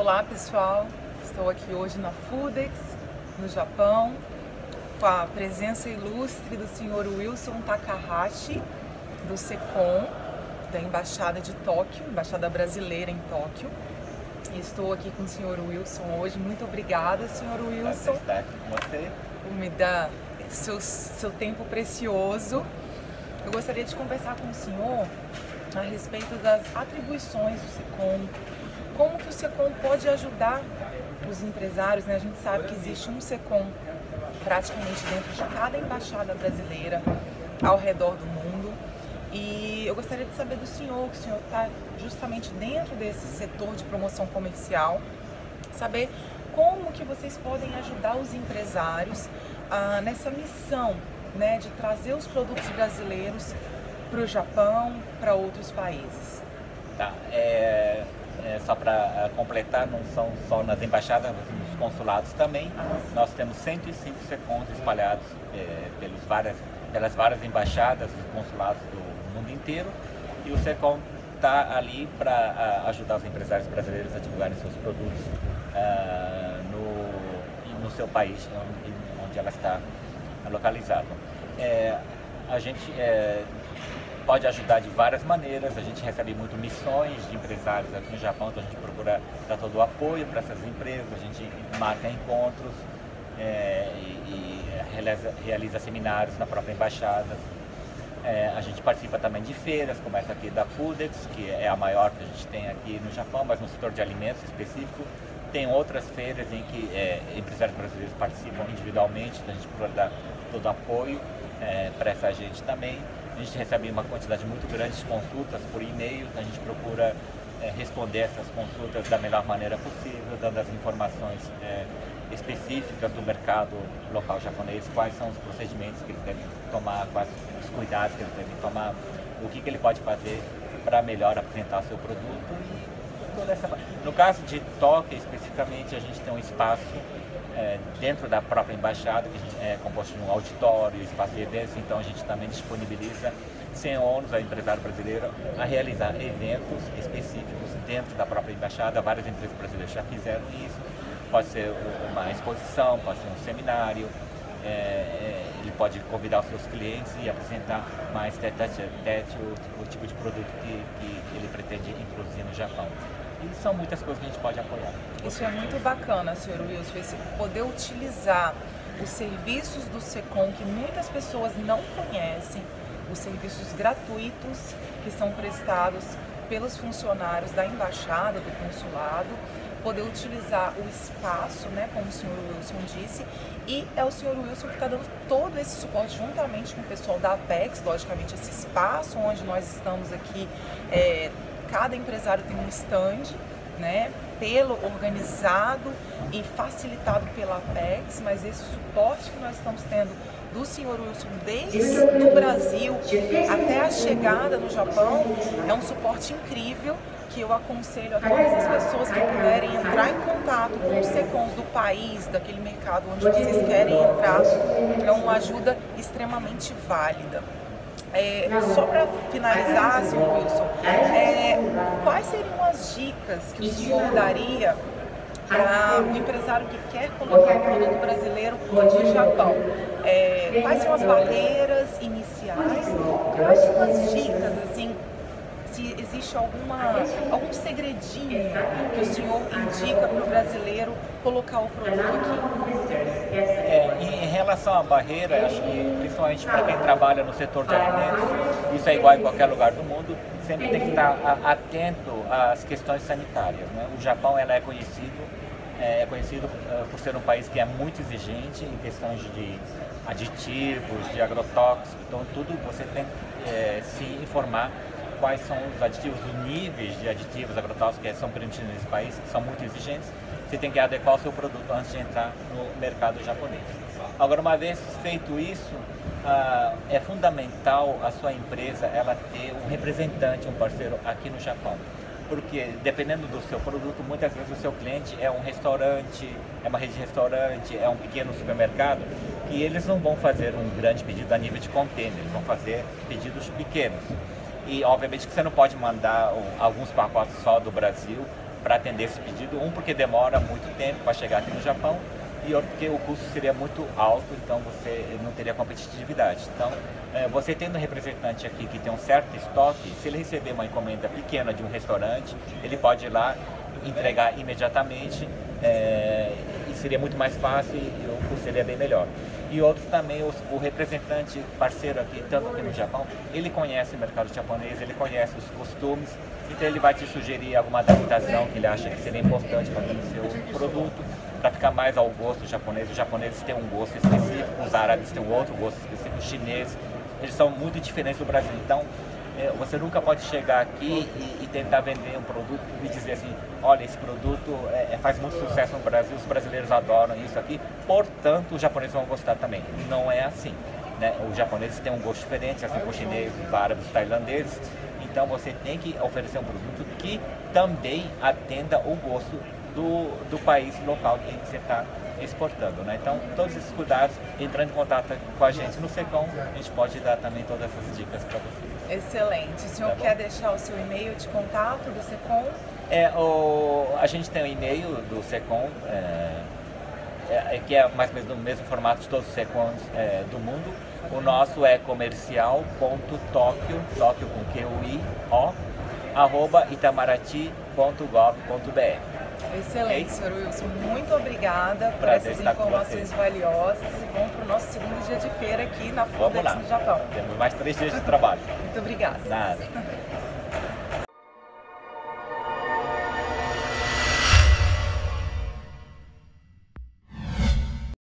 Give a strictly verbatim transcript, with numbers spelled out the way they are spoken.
Olá pessoal, estou aqui hoje na Foodex, no Japão, com a presença ilustre do senhor Wilson Takahashi, do SECOM, da Embaixada de Tóquio, Embaixada Brasileira em Tóquio. E estou aqui com o senhor Wilson hoje. Muito obrigada, senhor Wilson, estar aqui com você, por me dar seu, seu tempo precioso. Eu gostaria de conversar com o senhor a respeito das atribuições do SECOM, como que o SECOM pode ajudar os empresários, né? A gente sabe que existe um SECOM praticamente dentro de cada embaixada brasileira ao redor do mundo. E eu gostaria de saber do senhor, que o senhor está justamente dentro desse setor de promoção comercial, saber como que vocês podem ajudar os empresários ah, nessa missão, né, de trazer os produtos brasileiros para o Japão, para outros países. Tá, é, é, só para completar, não são só nas embaixadas, mas nos consulados também. Ah, Nós temos cento e cinco SECOMs espalhados é, pelos várias, pelas várias embaixadas e consulados do mundo inteiro, e o SECOM está ali para ajudar os empresários brasileiros a divulgarem seus produtos uh, no, no seu país, onde, onde ela está localizada. É, a gente é, pode ajudar de várias maneiras. A gente recebe muito missões de empresários aqui no Japão, então a gente procura dar todo o apoio para essas empresas, a gente marca encontros é, e, e realiza, realiza seminários na própria embaixada. É, a gente participa também de feiras, como essa aqui da Foodex, que é a maior que a gente tem aqui no Japão, mas no setor de alimentos específico. Tem outras feiras em que é, empresários brasileiros participam individualmente, então a gente procura dar todo o apoio é, para essa gente também. A gente recebe uma quantidade muito grande de consultas por e-mail, então a gente procura é, responder essas consultas da melhor maneira possível, dando as informações é, específicas do mercado local japonês, quais são os procedimentos que eles devem tomar, quais os cuidados que eles devem tomar, o que, que ele pode fazer para melhor apresentar seu produto. E toda essa... No caso de Tóquio, especificamente, a gente tem um espaço é, dentro da própria embaixada, que a gente é composto de um auditório, espaço de eventos, então a gente também disponibiliza sem ônus ao empresário brasileiro a realizar eventos específicos dentro da própria embaixada. Várias empresas brasileiras já fizeram isso. Pode ser uma exposição, pode ser um seminário, é, é, ele pode convidar os seus clientes e apresentar mais tete a tete o, o tipo de produto que, que ele pretende introduzir no Japão. E são muitas coisas que a gente pode apoiar. Isso é muito bacana, senhor Wilson, esse poder utilizar os serviços do SECOM que muitas pessoas não conhecem, os serviços gratuitos que são prestados pelos funcionários da embaixada, do consulado, poder utilizar o espaço, né, como o senhor Wilson disse, e é o senhor Wilson que está dando todo esse suporte juntamente com o pessoal da Apex, logicamente esse espaço onde nós estamos aqui, é, cada empresário tem um stand, né, pelo organizado e facilitado pela Apex, mas esse suporte que nós estamos tendo do senhor Wilson desde o Brasil até a chegada no Japão é um suporte incrível, que eu aconselho a todas as pessoas que puderem entrar em contato com os SECOMs do país, daquele mercado onde vocês querem entrar, é uma ajuda extremamente válida. É, só para finalizar, senhor Wilson, é, quais seriam as dicas que o senhor daria para o empresário que quer colocar o produto brasileiro no Japão? É, quais são as barreiras iniciais? Quais são as dicas, assim, se existe alguma, algum segredinho que o senhor indica para o brasileiro colocar o produto aqui? É, em relação à barreira, acho que principalmente para quem trabalha no setor de alimentos, isso é igual em qualquer lugar do mundo, sempre tem que estar atento às questões sanitárias, né? O Japão ela é conhecido, é conhecido por ser um país que é muito exigente em questões de aditivos, de agrotóxicos, então tudo você tem que é, se informar quais são os aditivos, os níveis de aditivos agrotóxicos que são permitidos nesse país, que são muito exigentes. Você tem que adequar o seu produto antes de entrar no mercado japonês. Agora, uma vez feito isso, ah, é fundamental a sua empresa ela ter um representante, um parceiro aqui no Japão. Porque dependendo do seu produto, muitas vezes o seu cliente é um restaurante, é uma rede de restaurante, é um pequeno supermercado, que eles não vão fazer um grande pedido a nível de container, eles vão fazer pedidos pequenos. E obviamente que você não pode mandar alguns pacotes só do Brasil para atender esse pedido. Um, porque demora muito tempo para chegar aqui no Japão, e outro porque o custo seria muito alto, então você não teria competitividade. Então, é, você tendo um representante aqui que tem um certo estoque, se ele receber uma encomenda pequena de um restaurante, ele pode ir lá entregar imediatamente, é, e seria muito mais fácil e o custo seria bem melhor. E outros também, os, o representante parceiro aqui, tanto aqui no Japão, ele conhece o mercado japonês, ele conhece os costumes, então ele vai te sugerir alguma adaptação que ele acha que seria importante fazer no seu produto, para ficar mais ao gosto japonês. Os japoneses têm um gosto específico, os árabes têm um outro gosto específico, os chineses, eles são muito diferentes do Brasil. Então, você nunca pode chegar aqui e, e tentar vender um produto e dizer assim, olha, esse produto é, faz muito sucesso no Brasil, os brasileiros adoram isso aqui, portanto os japoneses vão gostar também. Não é assim, né? Os japoneses têm um gosto diferente, assim como os chineses, os árabes, os tailandeses. Então você tem que oferecer um produto que também atenda o gosto do, do país local em que você está exportando, né? Então, todos esses cuidados, entrando em contato com a gente no SECOM, a gente pode dar também todas essas dicas para você. Excelente. O senhor tá quer deixar o seu e-mail de contato do SECOM? É, o, a gente tem o e-mail do SECOM, é, é, que é mais ou menos no mesmo formato de todos os SECOMs é, do mundo. O nosso é comercial ponto tokyo, Tóquio com Q U I O, arroba itamaraty ponto gov ponto br. Excelente, senhor Wilson. Muito obrigada por Prazer essas estar com informações você. valiosas e vamos para o nosso segundo dia de feira aqui na Vamos Fodex lá. no Japão. Temos mais três dias de trabalho. Muito obrigada. Nada.